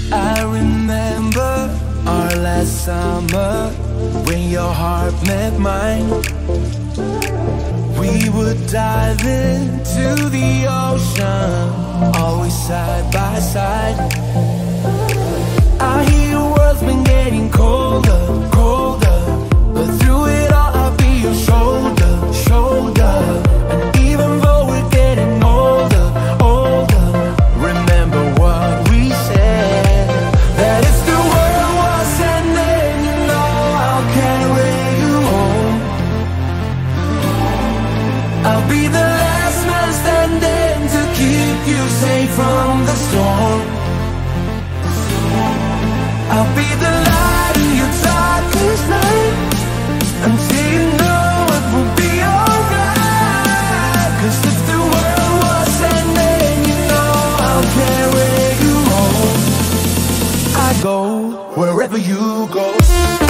I remember our last summer when your heart met mine. We would dive into the ocean, always side by side. I hear your world's been getting colder, colder, but through it all I'll be your shoulder, shoulder. And even though we're getting older, older, remember what we said, that if the world was ending, you know I'll carry you home. I'll be the last man standing to keep you safe from the storm. I'll be the light in your darkest night, until you know it will be alright. 'Cause if the world was ending, you know I'll carry you home. I go wherever you go.